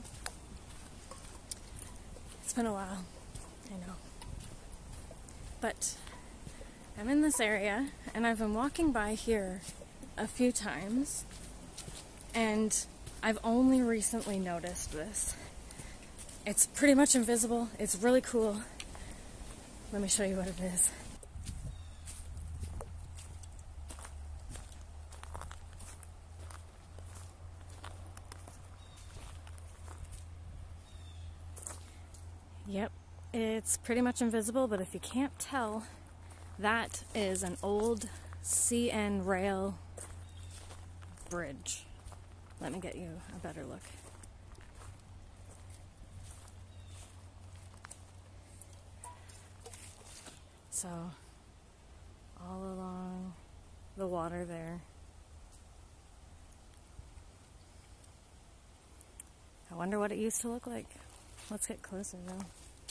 morning. It's been a while, I know. But I'm in this area, and I've been walking by here a few times, and I've only recently noticed this. It's pretty much invisible. It's really cool. Let me show you what it is. Yep, it's pretty much invisible, but if you can't tell, that is an old CN rail bridge. Let me get you a better look. So, all along the water there. I wonder what it used to look like. Let's get closer though.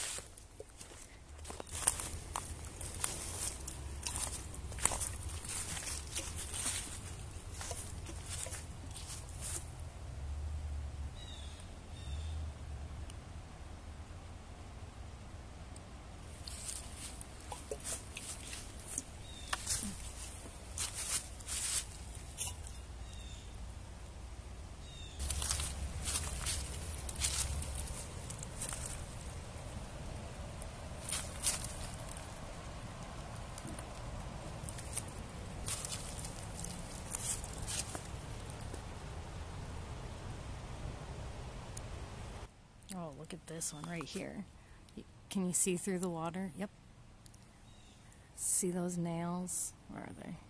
Oh, look at this one right here. Can you see through the water? Yep. See those nails? Where are they?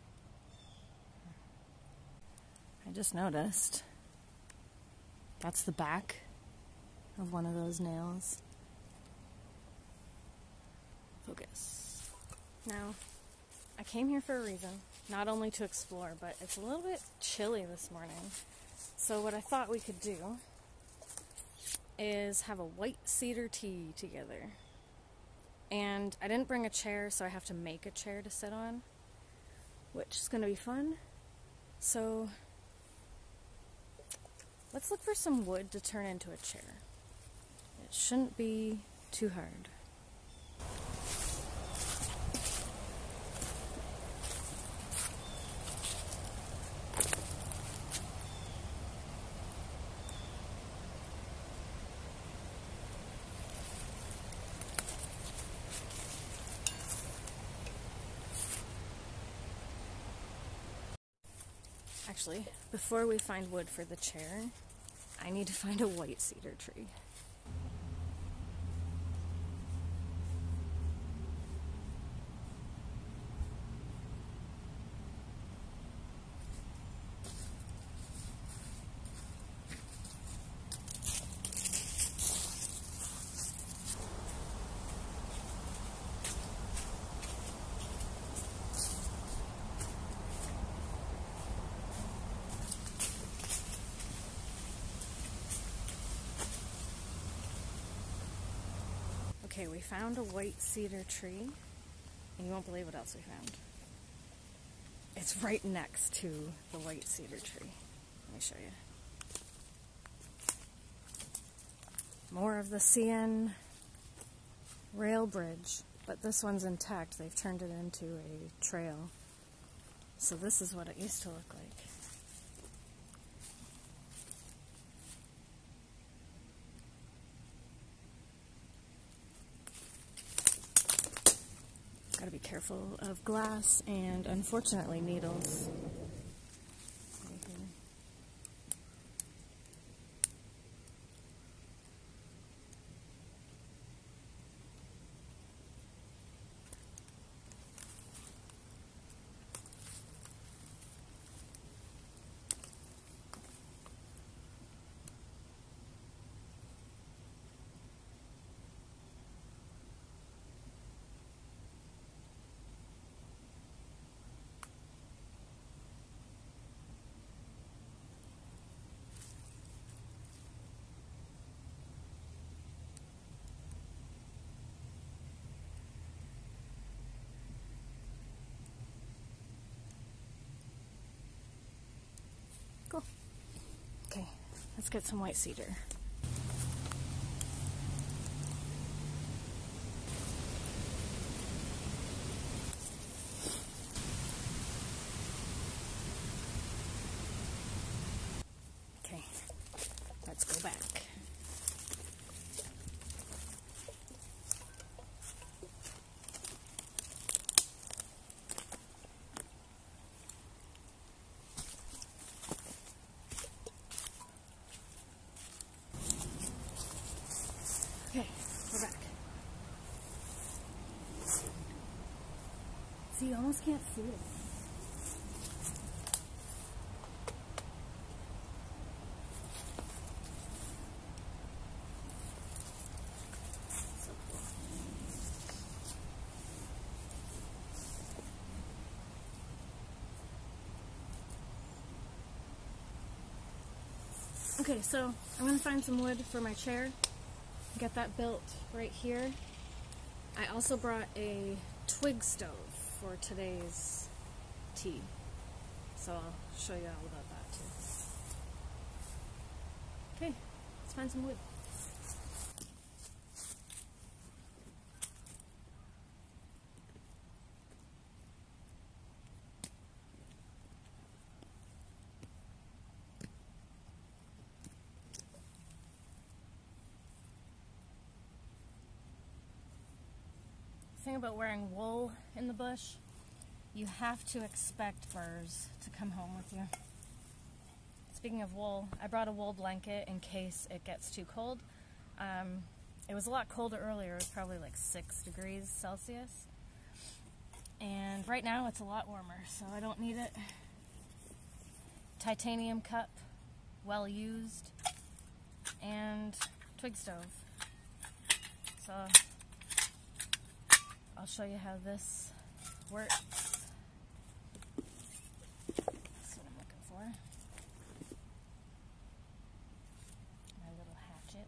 I just noticed. That's the back of one of those nails. Focus. Now, I came here for a reason. Not only to explore, but it's a little bit chilly this morning. So what I thought we could do is have a white cedar tea together. And I didn't bring a chair, so I have to make a chair to sit on, which is going to be fun. So let's look for some wood to turn into a chair. It shouldn't be too hard. Actually, before we find wood for the chair, I need to find a white cedar tree. Okay, we found a white cedar tree, and you won't believe what else we found. It's right next to the white cedar tree. Let me show you. More of the CN rail bridge, but this one's intact. They've turned it into a trail. So this is what it used to look like. Gotta be careful of glass and, unfortunately, needles. Cool. Okay, let's get some white cedar. You almost can't see it. So cool. Okay, so I'm gonna find some wood for my chair. Get that built right here. I also brought a twig stove for today's tea, so I'll show you all about that too. Okay, let's find some wood. The thing about wearing wool in the bush, you have to expect birds to come home with you. Speaking of wool, I brought a wool blanket in case it gets too cold. It was a lot colder earlier, it was probably like 6 degrees Celsius. And right now it's a lot warmer, so I don't need it. Titanium cup, well used, and twig stove. So I'll show you how this works. That's what I'm looking for. My little hatchet.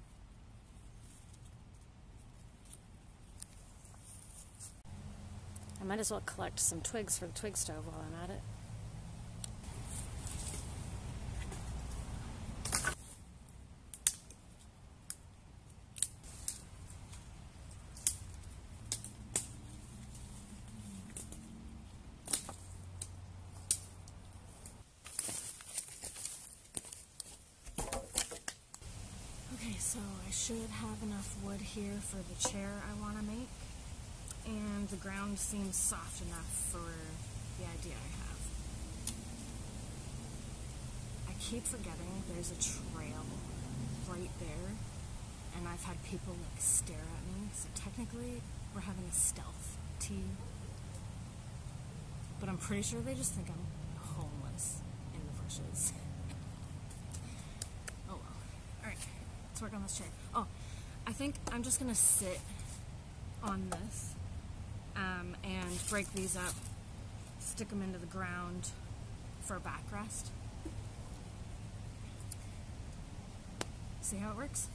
I might as well collect some twigs for the twig stove while I'm at it. Okay, so I should have enough wood here for the chair I want to make, and the ground seems soft enough for the idea I have. I keep forgetting there's a trail right there, and I've had people like stare at me, so technically we're having a stealth tea, but I'm pretty sure they just think I'm homeless in the bushes. Oh well. Alright. Let's work on this chair. Oh, I think I'm just gonna sit on this and break these up, stick them into the ground for a backrest. See how it works?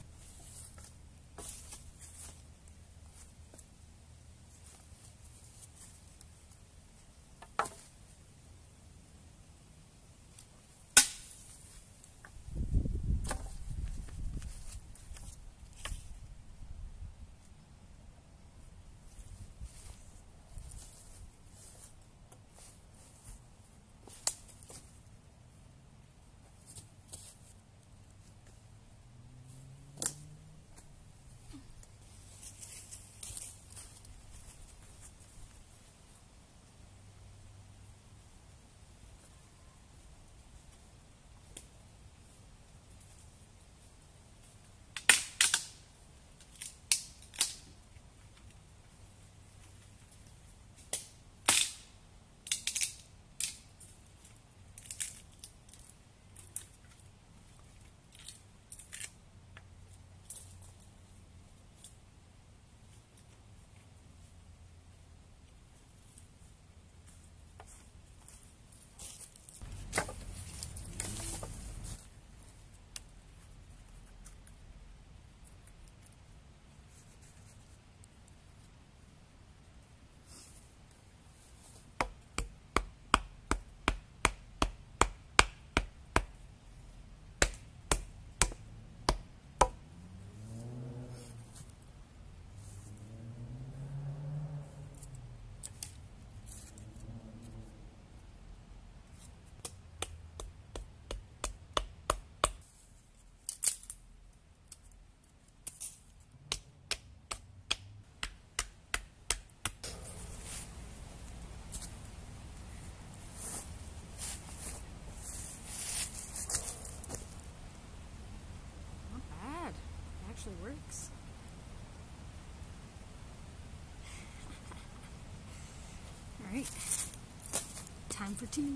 Alright, time for tea.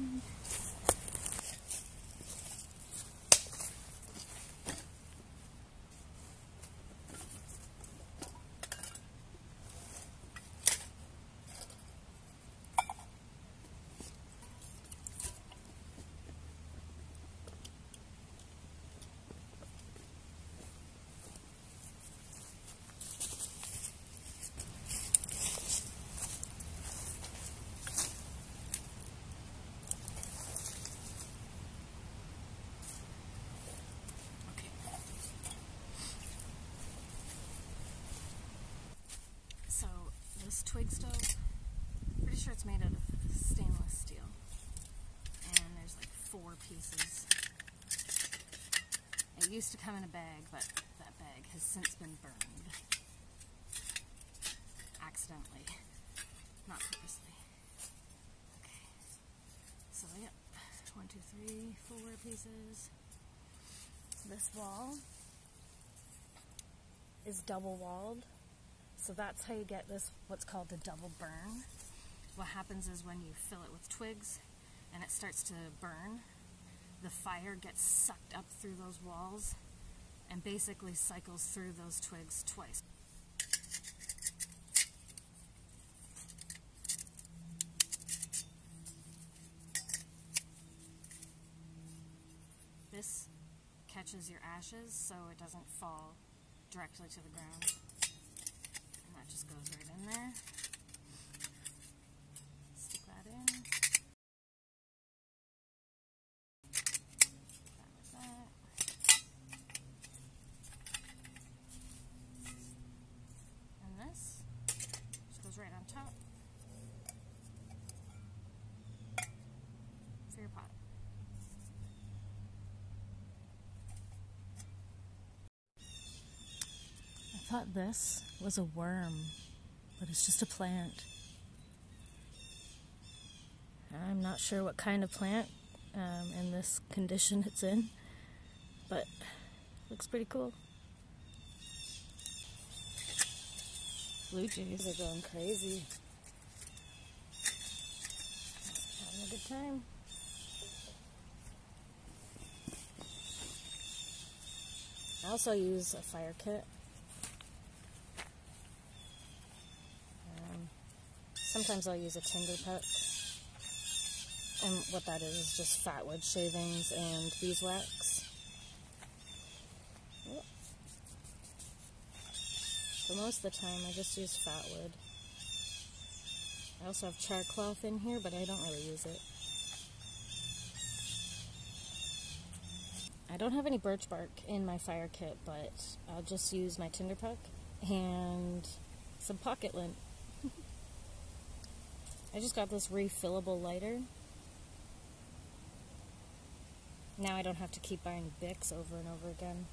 This twig stove, pretty sure it's made out of stainless steel, and there's like 4 pieces. It used to come in a bag, but that bag has since been burned. Accidentally, not purposely. Okay, so yeah, 1, 2, 3, 4 pieces. This wall is double walled. So that's how you get this, what's called a double burn. What happens is when you fill it with twigs and it starts to burn, the fire gets sucked up through those walls and basically cycles through those twigs twice. This catches your ashes so it doesn't fall directly to the ground. That just goes right in there. Stick that in. That with that. And this just goes right on top for your pot. I thought this was a worm, but it's just a plant. I'm not sure what kind of plant in this condition it's in, but looks pretty cool. Blue jays are going crazy. Having a good time. I also use a fire kit. Sometimes I'll use a tinder puck, and what that is just fat wood shavings and beeswax. For most of the time I just use fat wood. I also have char cloth in here, but I don't really use it. I don't have any birch bark in my fire kit, but I'll just use my tinder puck and some pocket lint. I just got this refillable lighter. Now I don't have to keep buying Bics over and over again.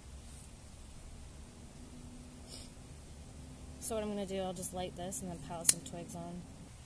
So what I'm going to do, I'll just light this and then pile some twigs on.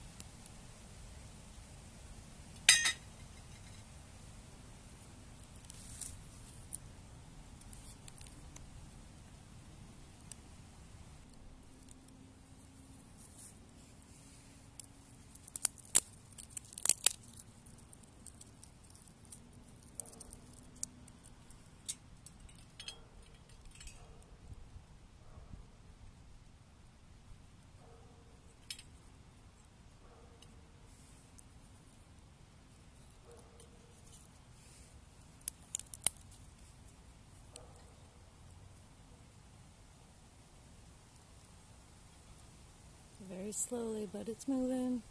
Very slowly, but it's moving.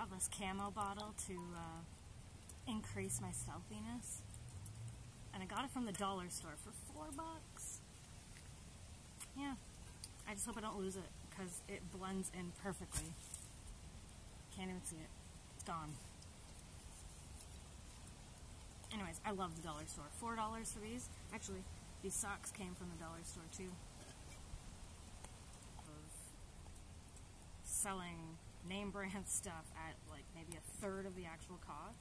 bought this camo bottle to increase my stealthiness. And I got it from the dollar store for $4. Yeah, I just hope I don't lose it because it blends in perfectly. Can't even see it. It's gone. Anyways, I love the dollar store. $4 for these. Actually, these socks came from the dollar store too. Selling name brand stuff at like maybe a third of the actual cost.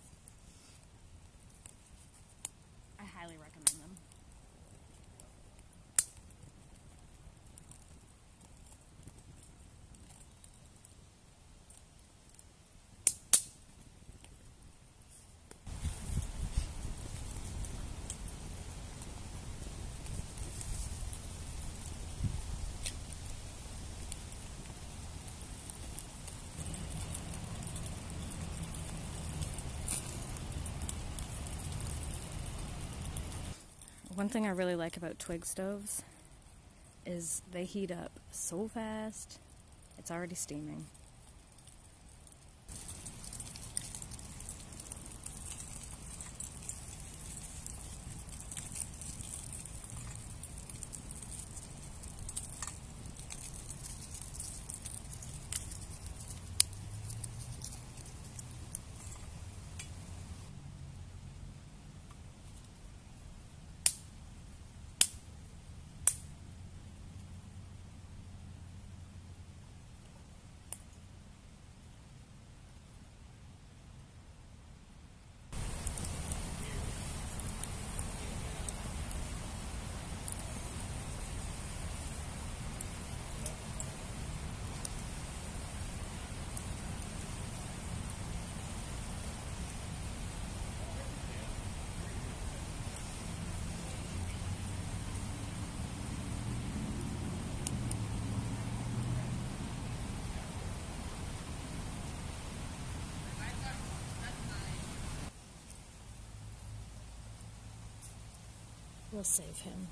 I highly recommend them. One thing I really like about twig stoves is they heat up so fast, it's already steaming. We'll save him.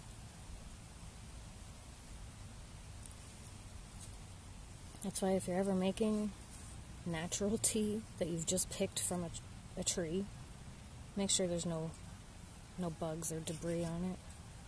That's why if you're ever making natural tea that you've just picked from a tree, make sure there's no bugs or debris on it.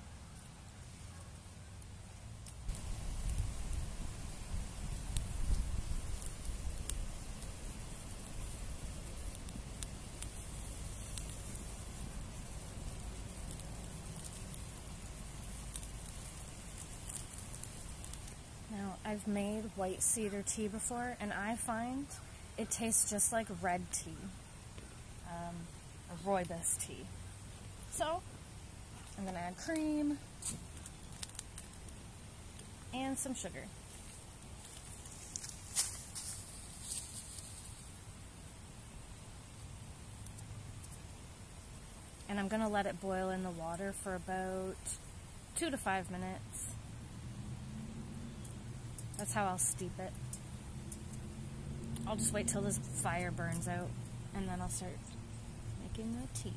Now, I've made white cedar tea before, and I find it tastes just like red tea, or rooibos tea. So, I'm going to add cream and some sugar. And I'm going to let it boil in the water for about 2 to 5 minutes. That's how I'll steep it. I'll just wait till this fire burns out, and then I'll start making the tea.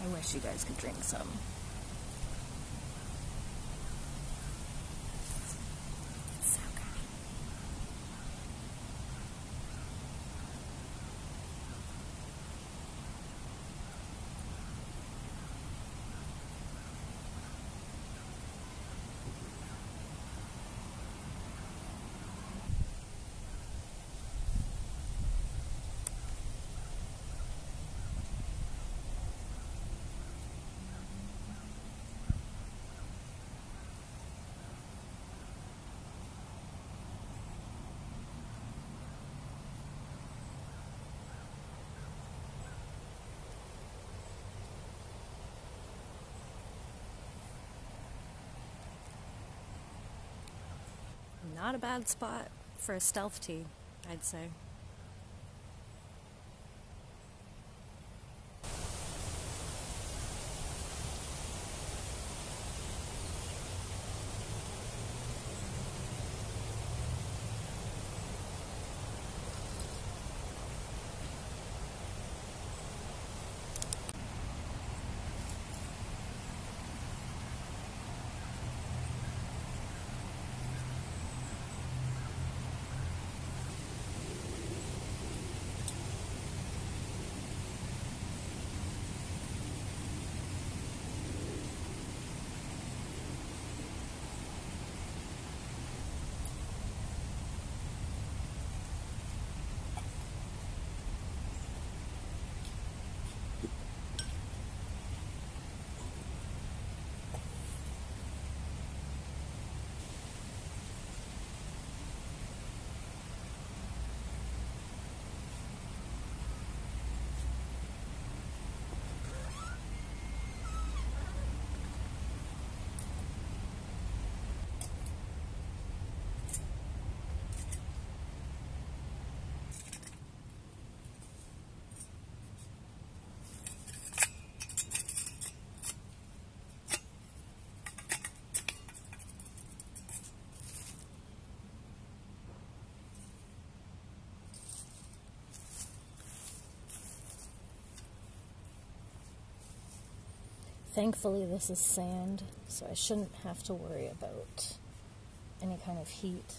I wish you guys could drink some. It's so good. Not a bad spot for a stealth tea, I'd say. Thankfully this is sand, so I shouldn't have to worry about any kind of heat.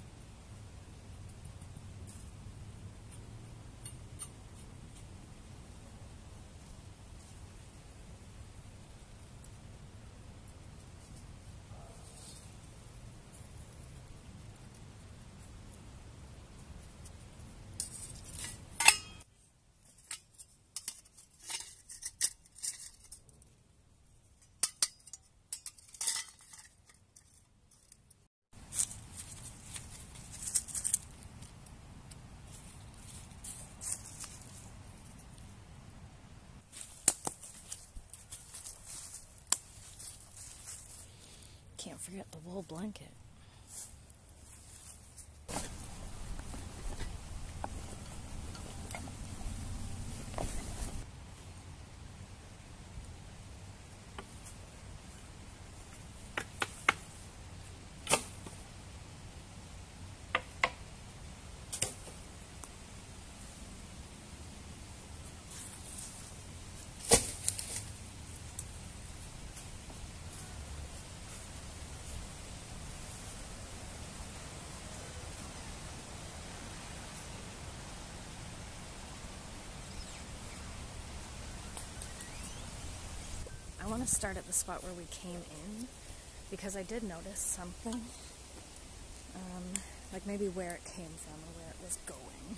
Can't forget the wool blanket. I want to start at the spot where we came in because I did notice something, like maybe where it came from or where it was going.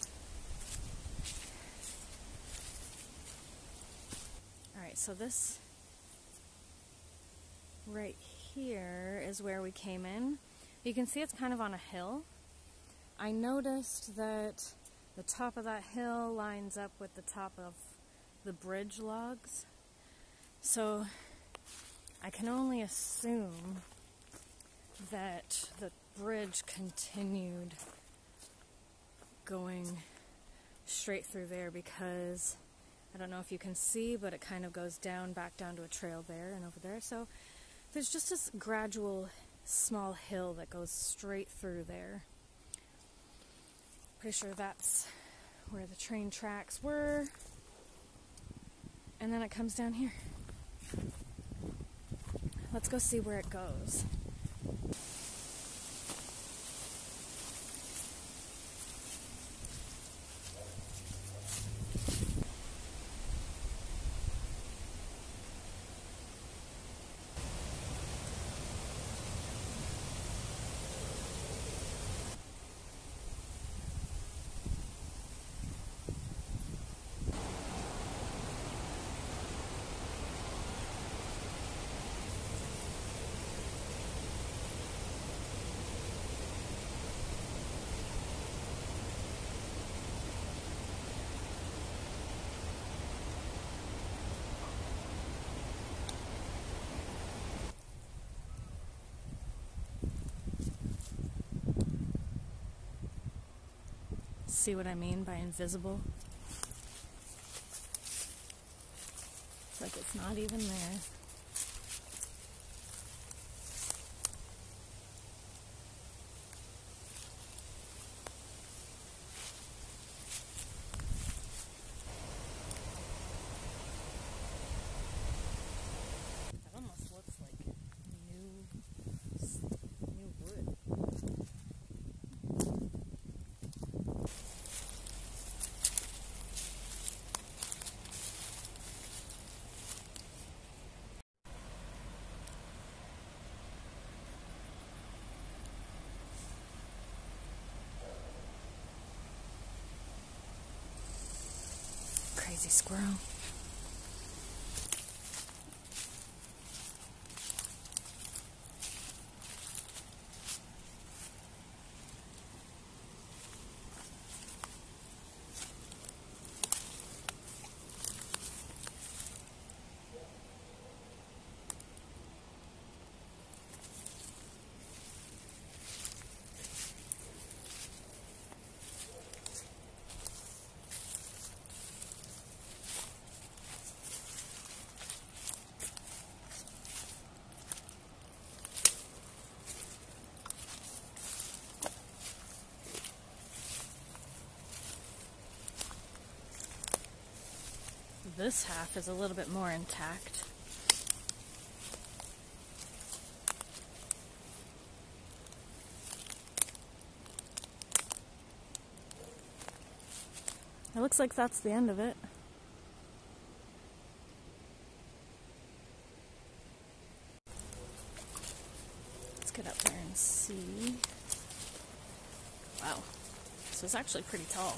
Alright, so this right here is where we came in. You can see it's kind of on a hill. I noticed that the top of that hill lines up with the top of the bridge logs. So I can only assume that the bridge continued going straight through there because I don't know if you can see, but it kind of goes down, back down to a trail there and over there. So there's just this gradual small hill that goes straight through there. Pretty sure that's where the train tracks were. and then it comes down here. Let's go see where it goes. See what I mean by invisible? It's like it's not even there. That almost looks like new wood. Crazy squirrel. This half is a little bit more intact. It looks like that's the end of it. Let's get up there and see. Wow, this is actually pretty tall.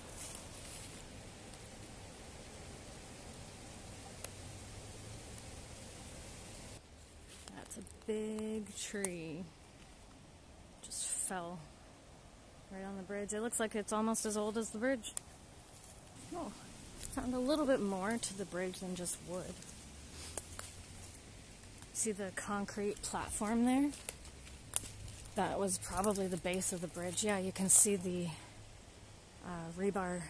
That's a big tree. Just fell right on the bridge. It looks like it's almost as old as the bridge. Oh, found a little bit more to the bridge than just wood. See the concrete platform there? That was probably the base of the bridge. Yeah, you can see the rebar.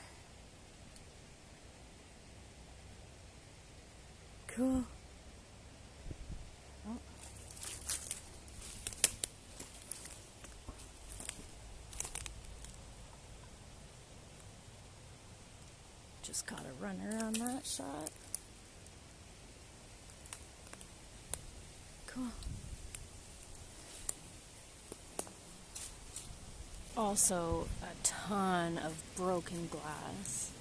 Cool. Oh. Just got a runner on that shot. Cool. Also, a ton of broken glass.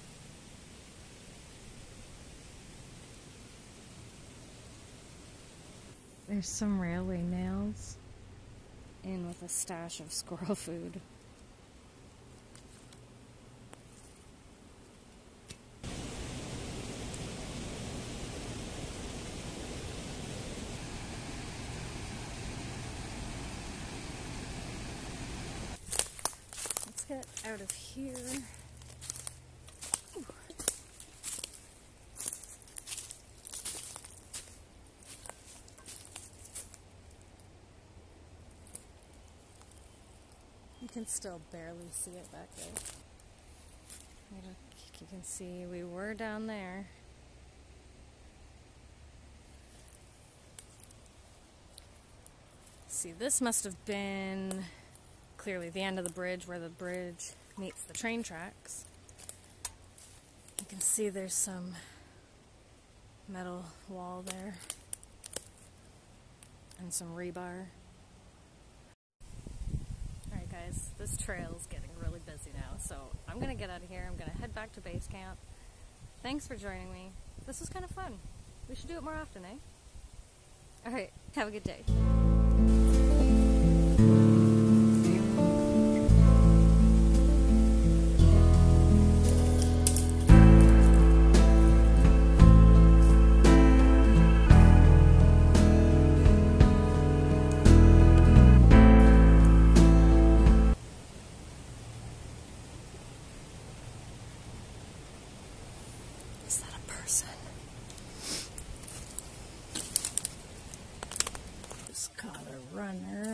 There's some railway nails in with a stash of squirrel food. Let's get out of here. Ooh. You can still barely see it back there. You can see we were down there. See, this must have been clearly the end of the bridge, where the bridge meets the train tracks. You can see there's some metal wall there. And some rebar. Alright guys, this trail is getting really busy now, so I'm gonna get out of here. I'm gonna head back to base camp. Thanks for joining me. This was kind of fun. We should do it more often, eh? Alright, have a good day. Is that a person? Just caught a runner.